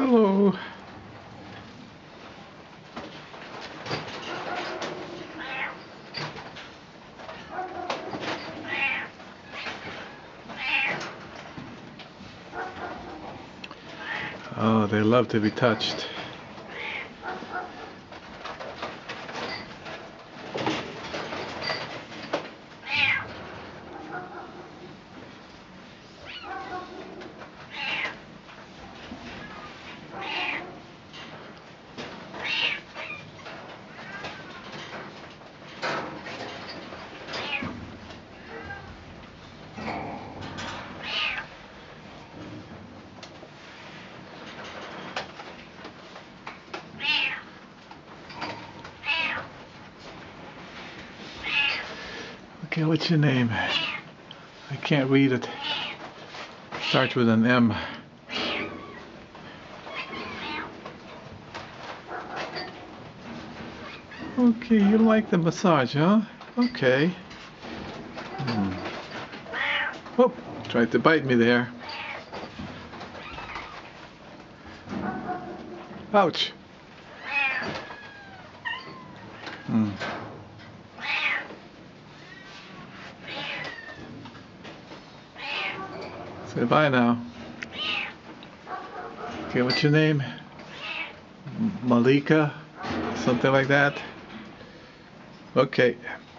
Hello. Oh, they love to be touched. Okay, what's your name? I can't read it. Starts with an M. Okay, you like the massage, huh? Okay. Oh, tried to bite me there. Ouch. Say bye now. Okay, what's your name? Malika? Something like that? Okay.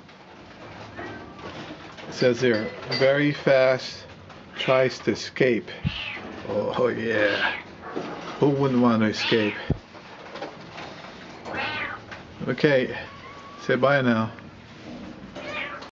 It says here, very fast, tries to escape. Oh yeah. Who wouldn't want to escape? Okay. Say bye now.